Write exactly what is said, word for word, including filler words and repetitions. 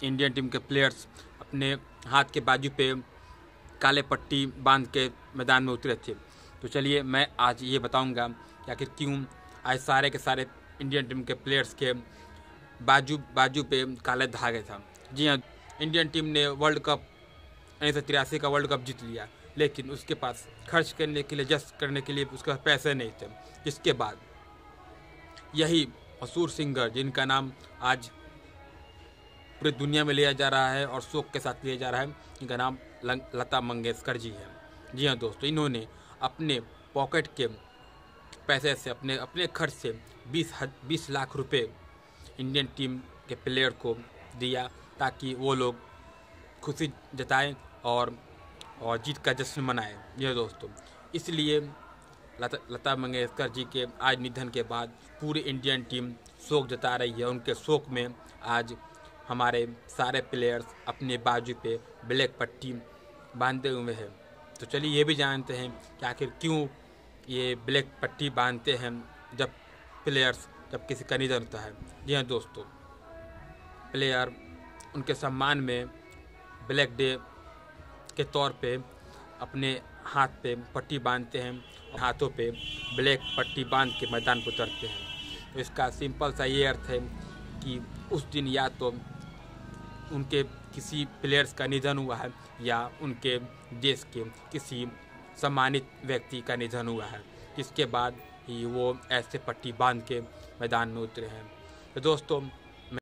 Indian team के players अपने हाथ के बाजू पे काले पट्टी बांध के मैदान में उतरे थे। तो चलिए मैं आज ये बताऊंगा कि आखिर क्यों आज सारे के सारे इंडियन टीम के प्लेयर्स के बाजू बाजू पे काले धागे था। जी हाँ, इंडियन टीम ने वर्ल्ड कप उन्नीस सौ तिरासी का वर्ल्ड कप जीत लिया, लेकिन उसके पास खर्च करने के लिए, जश्न करने के लिए उसके पास पैसे नहीं थे। जिसके बाद यही मशहूर सिंगर जिनका नाम आज पूरी दुनिया में लिया जा रहा है और शोक के साथ लिया जा रहा है, इनका नाम लता मंगेशकर जी है। जी हाँ दोस्तों, इन्होंने अपने पॉकेट के पैसे से, अपने अपने खर्च से बीस बीस लाख रुपए इंडियन टीम के प्लेयर को दिया ताकि वो लोग खुशी जताएं और और जीत का जश्न मनाएं। जी हाँ दोस्तों, इसलिए लता लता मंगेशकर जी के आज निधन के बाद पूरी इंडियन टीम शोक जता रही है। उनके शोक में आज हमारे सारे प्लेयर्स अपने बाजू पे ब्लैक पट्टी बांधे हुए हैं। तो चलिए ये भी जानते हैं कि आखिर क्यों ये ब्लैक पट्टी बांधते हैं जब प्लेयर्स जब किसी का निधन होता है। जी हाँ दोस्तों, प्लेयर उनके सम्मान में ब्लैक डे के तौर पे अपने हाथ पे पट्टी बांधते हैं और हाथों पे ब्लैक पट्टी बांध के मैदान पर उतरते हैं। तो इसका सिंपल सा ये अर्थ है कि उस दिन या तो उनके किसी प्लेयर्स का निधन हुआ है या उनके देश के किसी सम्मानित व्यक्ति का निधन हुआ है, जिसके बाद ही वो ऐसे पट्टी बांध के मैदान में उतरे हैं। तो दोस्तों,